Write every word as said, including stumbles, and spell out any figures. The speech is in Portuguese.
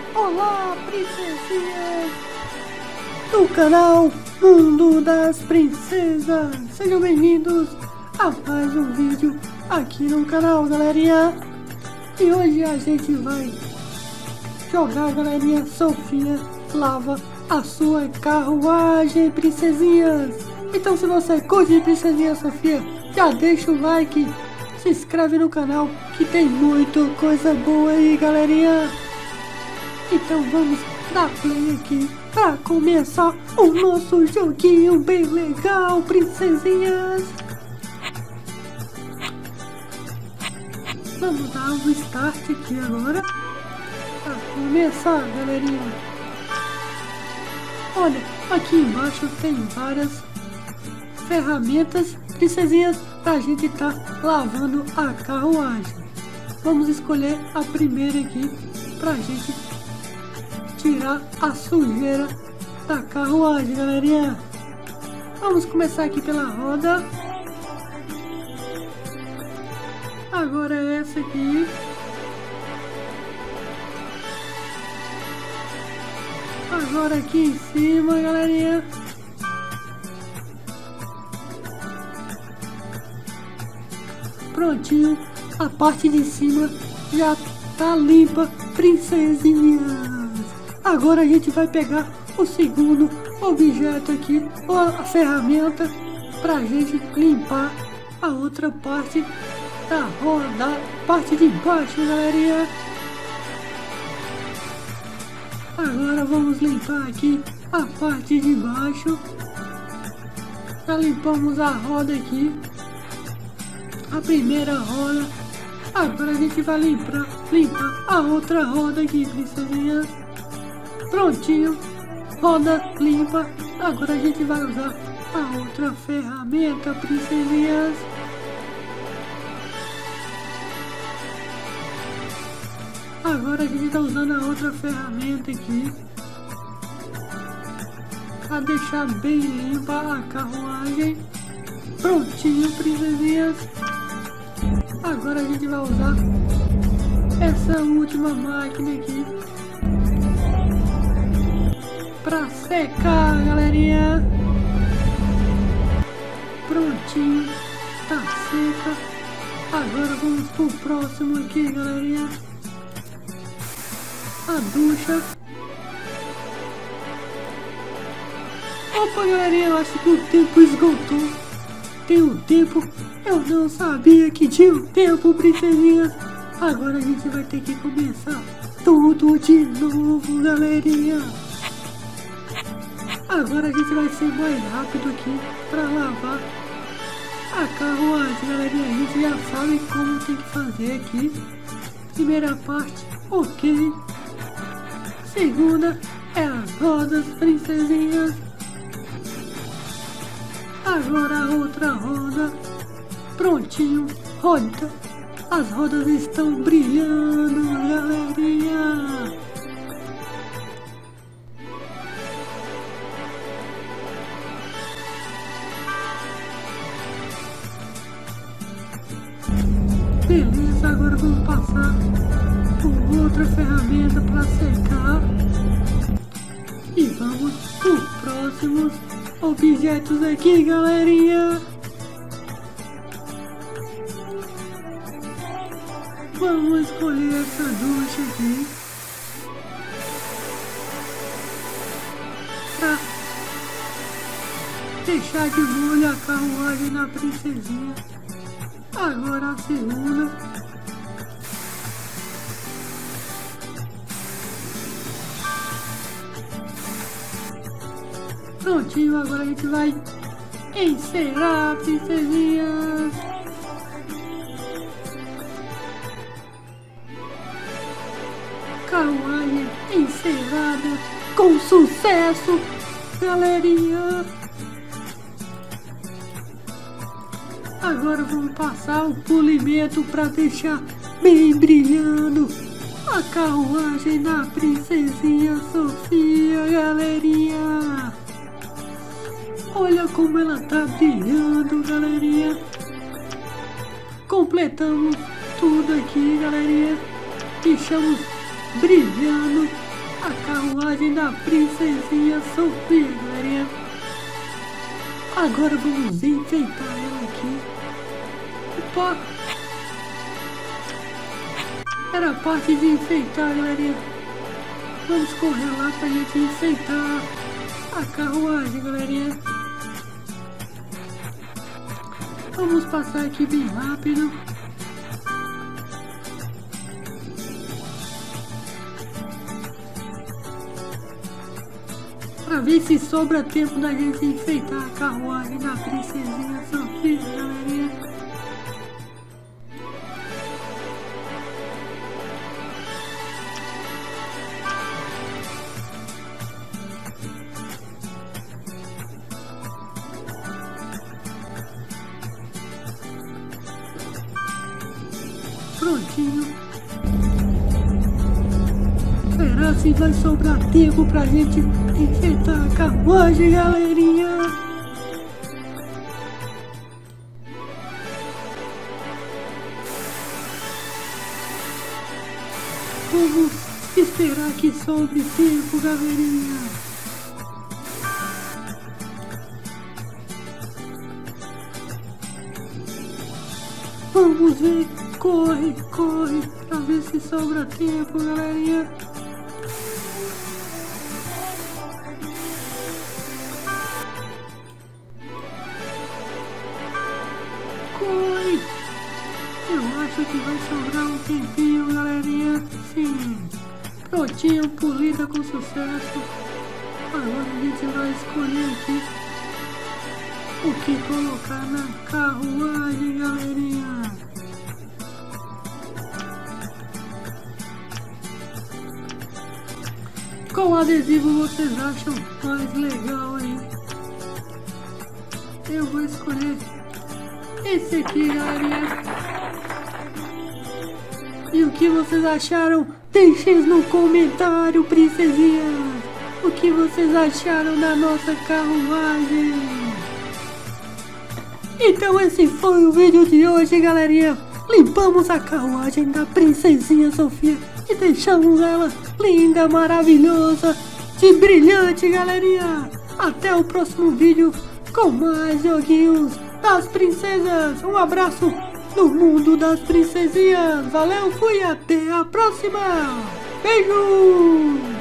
Olá, princesinhas do canal Mundo das Princesas. Sejam bem-vindos a mais um vídeo aqui no canal, galerinha. E hoje a gente vai jogar, galerinha. Sofia lava a sua carruagem, princesinhas. Então, se você curte de Princesinha Sofia, já deixa o like, se inscreve no canal que tem muita coisa boa aí, galerinha. Então vamos dar play aqui para começar o nosso joguinho bem legal, princesinhas. Vamos dar um start aqui agora para começar, galerinha. Olha, aqui embaixo tem várias ferramentas, princesinhas, para a gente tá lavando a carruagem. Vamos escolher a primeira aqui para a gente tirar a sujeira da carruagem, galerinha. Vamos começar aqui pela roda. Agora é essa aqui. Agora aqui em cima, galerinha. Prontinho, a parte de cima já tá limpa, princesinhas. Agora a gente vai pegar o segundo objeto aqui, ou a ferramenta, pra gente limpar a outra parte da roda, parte de baixo, galerinha. Agora vamos limpar aqui a parte de baixo. Já limpamos a roda aqui, a primeira roda. Agora a gente vai limpar, limpar a outra roda aqui, princesinhas. Prontinho, roda limpa. Agora a gente vai usar a outra ferramenta, princesinhas. Agora a gente está usando a outra ferramenta aqui para deixar bem limpa a carruagem. Prontinho, princesinhas. Agora a gente vai usar essa última máquina aqui pra secar, galerinha. Prontinho, tá seca. Agora vamos pro próximo aqui, galerinha. A ducha. Opa, galerinha, eu acho que o tempo esgotou. Tem um tempo, eu não sabia que tinha um tempo, princesinhas. Agora a gente vai ter que começar tudo de novo, galerinha. Agora a gente vai ser mais rápido aqui para lavar a carruagem, galerinha. A gente já sabe como tem que fazer aqui. Primeira parte, ok. Segunda é as rodas, princesinhas. Agora a outra roda. Prontinho, roda. As rodas estão brilhando, galerinha. Beleza, agora vamos passar por outra ferramenta para secar. E vamos por próximos objetos aqui, galerinha. Vamos escolher essa ducha aqui pra deixar de molho a carruagem na princesinha. Agora a segunda. Prontinho, agora a gente vai encerar, princesinhas. Carruagem encerada com sucesso, galerinha. Agora vamos passar o polimento para deixar bem brilhando a carruagem da princesinha Sofia, galerinha. Olha como ela tá brilhando, galerinha. Completamos tudo aqui, galerinha. Deixamos brilhando carruagem da princesinha Sofia, galerinha. Agora vamos enfeitar ela aqui. Opa! Era a parte de enfeitar, galerinha. Vamos correr lá pra gente enfeitar a carruagem, galerinha. Vamos passar aqui bem rápido. Pra ver se sobra tempo da gente enfeitar a carruagem da princesinha Sofia, galerinha. Prontinho. Será se vai sobrar tempo pra gente enfeitar a carruagem, galerinha? Vamos esperar que sobre tempo, galerinha. Vamos ver, corre, corre, pra ver se sobra tempo, galerinha. Corre! Eu acho que vai sobrar um tempinho, galerinha. Sim, prontinho, polida com sucesso. Agora a gente vai escolher aqui o que colocar na carruagem, galerinha. Qual adesivo vocês acham mais legal aí? Eu vou escolher esse aqui, galerinha. E o que vocês acharam? Deixem no comentário, princesinha. O que vocês acharam da nossa carruagem? Então esse foi o vídeo de hoje, galerinha. Limpamos a carruagem da princesinha Sofia e deixamos ela linda, maravilhosa, de brilhante, galerinha. Até o próximo vídeo com mais joguinhos das princesas. Um abraço no mundo das princesinhas. Valeu, fui, até a próxima. Beijo!